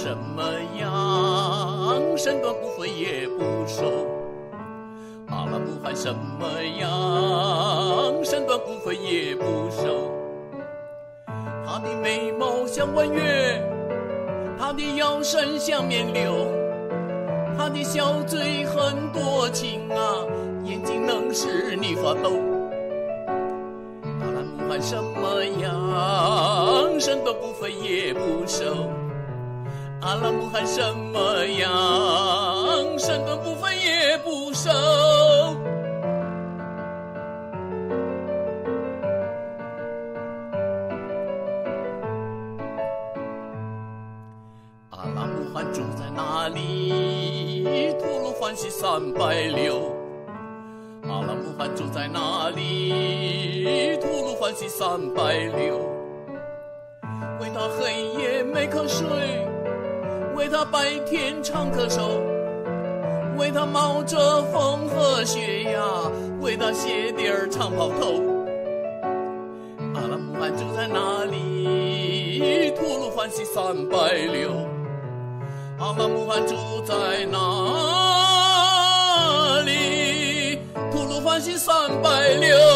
什么样，身段不分也不收。阿拉木罕什么样，身段不分也不收。他的眉毛像弯月，他的腰身像面瘤，他的小嘴很多情啊，眼睛能使你发抖。阿拉木罕什么样，身段不分也不收。阿拉木罕什么样，身段不分也不收。阿拉木罕住在哪里？吐鲁番西360。阿拉木罕住在哪里？吐鲁番西360。为他黑夜没瞌睡，为他白天常咳嗽，为他冒着风和雪呀，为他鞋底儿常跑透。阿拉木罕住在哪里？吐鲁番西360。阿拉木罕住在哪里？吐鲁番西360。